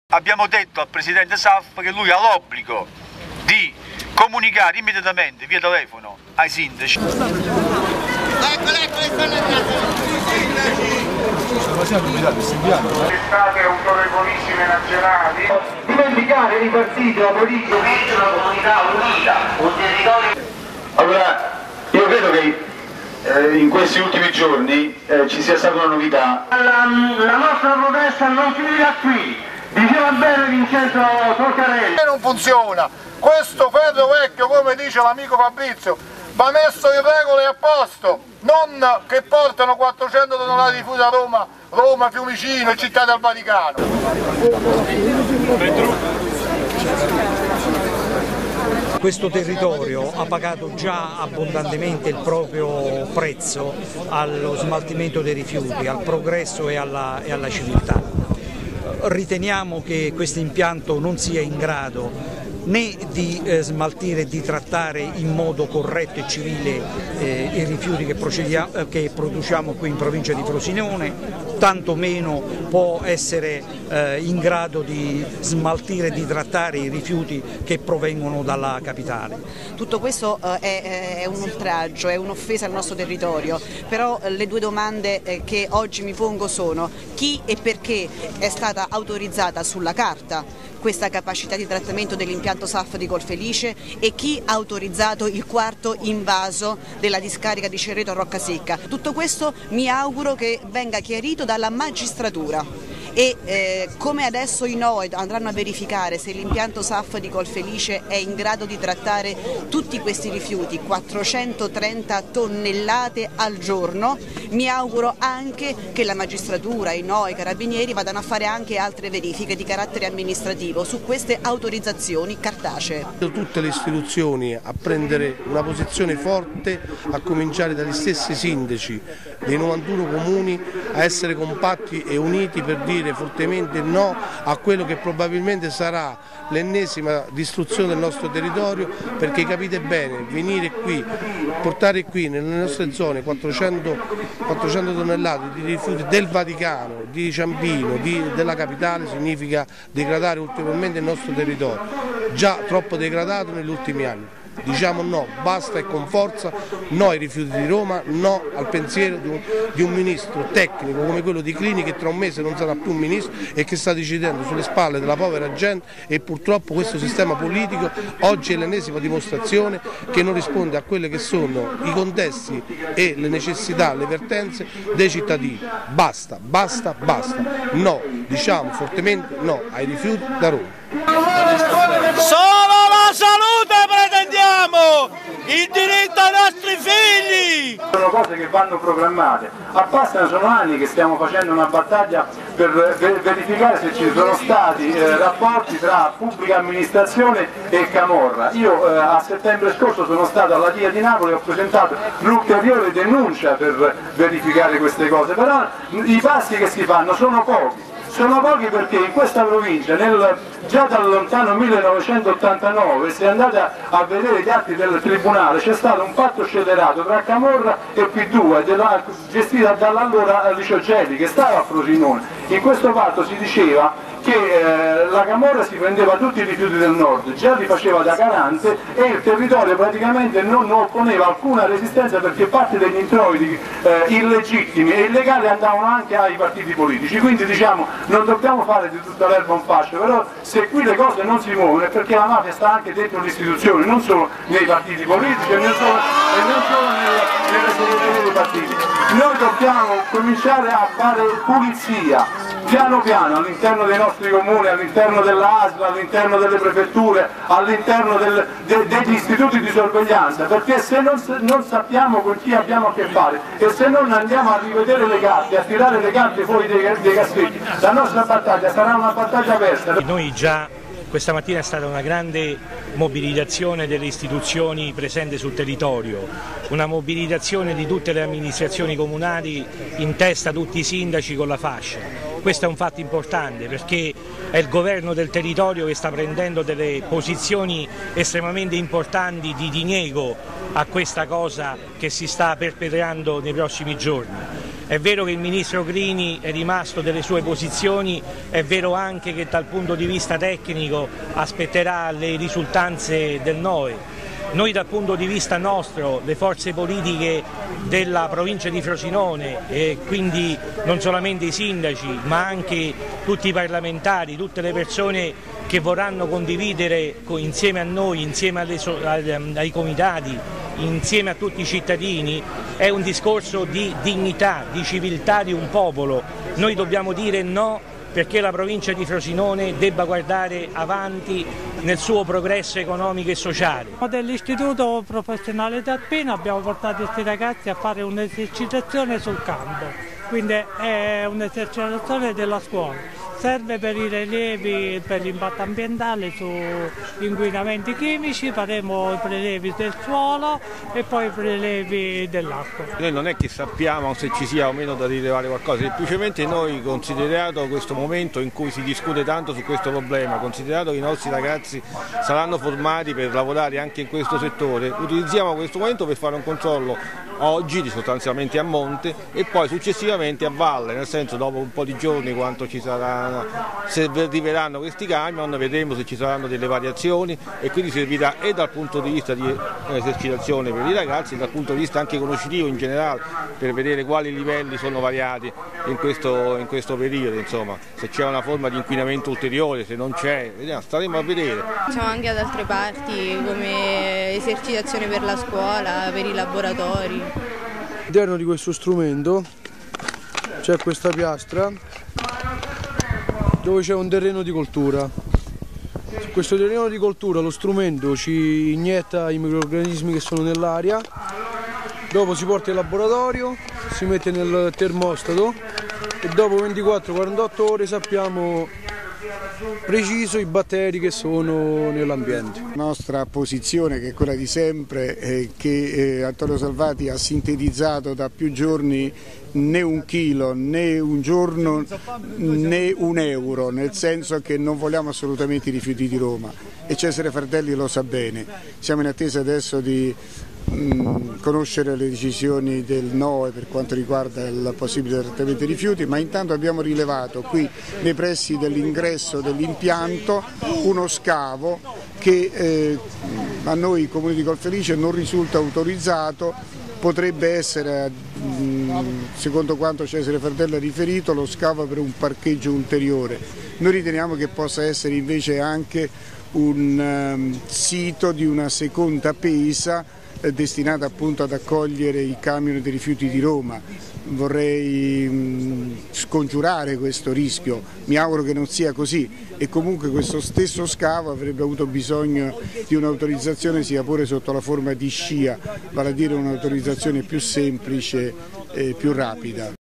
Abbiamo detto al presidente SAF che lui ha l'obbligo di comunicare immediatamente via telefono ai sindaci. Ecco, stanno andando. State autorevolissime nazionali. Rivendicare i partiti, la politica, una comunità unita, un territorio. Allora, io credo che in questi ultimi giorni ci sia stata una novità. la nostra protesta non finirà qui. Diceva bene Vincenzo Toccarelli. Non funziona, questo ferro vecchio, come dice l'amico Fabrizio, va messo in regole a posto, non che portano 400 tonnellate di rifiuti a Roma, Fiumicino e Città del Vaticano. Questo territorio ha pagato già abbondantemente il proprio prezzo allo smaltimento dei rifiuti, al progresso e alla civiltà. Riteniamo che questo impianto non sia in grado né di smaltire e di trattare in modo corretto e civile i rifiuti che produciamo qui in provincia di Frosinone, tanto meno può essere in grado di smaltire e di trattare i rifiuti che provengono dalla capitale. Tutto questo è un oltraggio, è un'offesa al nostro territorio, però le due domande che oggi mi pongo sono: chi e perché è stata autorizzata sulla carta questa capacità di trattamento dell'impianto SAF di Colfelice e chi ha autorizzato il quarto invaso della discarica di Cerreto a Roccasecca. Tutto questo mi auguro che venga chiarito dalla magistratura e come adesso i NOE andranno a verificare se l'impianto SAF di Colfelice è in grado di trattare tutti questi rifiuti, 430 tonnellate al giorno, mi auguro anche che la magistratura, i NOE, i carabinieri vadano a fare anche altre verifiche di carattere amministrativo su queste autorizzazioni cartacee. Tutte le istituzioni a prendere una posizione forte, a cominciare dagli stessi sindaci dei 91 comuni, a essere compatti e uniti per dire fortemente no a quello che probabilmente sarà l'ennesima distruzione del nostro territorio, perché capite bene, venire qui, portare qui nelle nostre zone 400 tonnellate di rifiuti del Vaticano, di Ciampino, della capitale, significa degradare ulteriormente il nostro territorio, già troppo degradato negli ultimi anni. Diciamo no, basta e con forza, no ai rifiuti di Roma, no al pensiero di un ministro tecnico come quello di Clini, che tra un mese non sarà più un ministro e che sta decidendo sulle spalle della povera gente, e purtroppo questo sistema politico oggi è l'ennesima dimostrazione che non risponde a quelle che sono i contesti e le necessità, le vertenze dei cittadini. Basta, basta, basta. No, diciamo fortemente no ai rifiuti da Roma. Solo la salute pretendiamo, il diritto ai nostri figli! Sono cose che vanno programmate, sono anni che stiamo facendo una battaglia per verificare se ci sono stati rapporti tra pubblica amministrazione e camorra. Io a settembre scorso sono stato alla DIA di Napoli e ho presentato l'ulteriore denuncia per verificare queste cose, però i passi che si fanno sono pochi. Sono pochi perché in questa provincia, già dal lontano 1989, se andate a vedere gli atti del Tribunale, c'è stato un patto scellerato tra Camorra e P2, gestita dall'allora Licio Gelli, che stava a Frosinone. In questo patto si diceva che la Camorra si prendeva tutti i rifiuti del nord, già li faceva da garante e il territorio praticamente non opponeva alcuna resistenza, perché parte degli introiti illegittimi e illegali andavano anche ai partiti politici. Quindi diciamo, non dobbiamo fare di tutta l'erba un fascio, però se qui le cose non si muovono è perché la mafia sta anche dentro le istituzioni, non solo nei partiti politici e non solo nelle segreterie dei partiti. Noi dobbiamo cominciare a fare pulizia piano piano all'interno dei nostri comuni, all'interno della ASL, all'interno delle prefetture, all'interno degli istituti di sorveglianza, perché se non sappiamo con chi abbiamo a che fare e se non andiamo a rivedere le carte, a tirare le carte fuori dei cassetti, la nostra battaglia sarà una battaglia persa. Noi già questa mattina è stata una grande mobilitazione delle istituzioni presenti sul territorio, una mobilitazione di tutte le amministrazioni comunali, in testa tutti i sindaci con la fascia. Questo è un fatto importante perché è il governo del territorio che sta prendendo delle posizioni estremamente importanti di diniego a questa cosa che si sta perpetrando nei prossimi giorni. È vero che il Ministro Grini è rimasto delle sue posizioni, è vero anche che dal punto di vista tecnico aspetterà le risultanze del NOE. Noi dal punto di vista nostro, le forze politiche della provincia di Frosinone e quindi non solamente i sindaci ma anche tutti i parlamentari, tutte le persone che vorranno condividere insieme a noi, insieme ai comitati, insieme a tutti i cittadini, è un discorso di dignità, di civiltà di un popolo. Noi dobbiamo dire no perché la provincia di Frosinone debba guardare avanti nel suo progresso economico e sociale. Dell'Istituto Professionale Tarpino abbiamo portato questi ragazzi a fare un'esercitazione sul campo, quindi è un'esercitazione della scuola. Serve per i rilievi per l'impatto ambientale su inquinamenti chimici, faremo i prelevi del suolo e poi i prelevi dell'acqua. Noi non è che sappiamo se ci sia o meno da rilevare qualcosa, semplicemente noi, considerato questo momento in cui si discute tanto su questo problema, considerato che i nostri ragazzi saranno formati per lavorare anche in questo settore, utilizziamo questo momento per fare un controllo oggi sostanzialmente a monte e poi successivamente a valle, nel senso dopo un po' di giorni quanto ci saranno, se arriveranno questi camion vedremo se ci saranno delle variazioni e quindi servirà e dal punto di vista di esercitazione per i ragazzi e dal punto di vista anche conoscitivo in generale per vedere quali livelli sono variati in questo periodo, insomma, se c'è una forma di inquinamento ulteriore, se non c'è, staremo a vedere. Facciamo anche ad altre parti come esercitazione per la scuola, per i laboratori. All'interno di questo strumento c'è questa piastra dove c'è un terreno di coltura. Su questo terreno di coltura lo strumento ci inietta i microrganismi che sono nell'aria, dopo si porta in laboratorio, si mette nel termostato e dopo 24-48 ore sappiamo preciso i batteri che sono nell'ambiente. La nostra posizione, che è quella di sempre, che Antonio Salvati ha sintetizzato da più giorni, né un chilo, né un giorno, né un euro, nel senso che non vogliamo assolutamente i rifiuti di Roma e Cesare Fardelli lo sa bene. Siamo in attesa adesso di conoscere le decisioni del NOE per quanto riguarda il possibile trattamento dei rifiuti, ma intanto abbiamo rilevato qui nei pressi dell'ingresso dell'impianto uno scavo che a noi Comune di Colfelice non risulta autorizzato, potrebbe essere, secondo quanto Cesare Fardelli ha riferito, lo scavo per un parcheggio ulteriore. Noi riteniamo che possa essere invece anche un sito di una seconda pesa destinata appunto ad accogliere i camion dei rifiuti di Roma. Vorrei scongiurare questo rischio, mi auguro che non sia così e comunque questo stesso scavo avrebbe avuto bisogno di un'autorizzazione sia pure sotto la forma di SCIA, vale a dire un'autorizzazione più semplice e più rapida.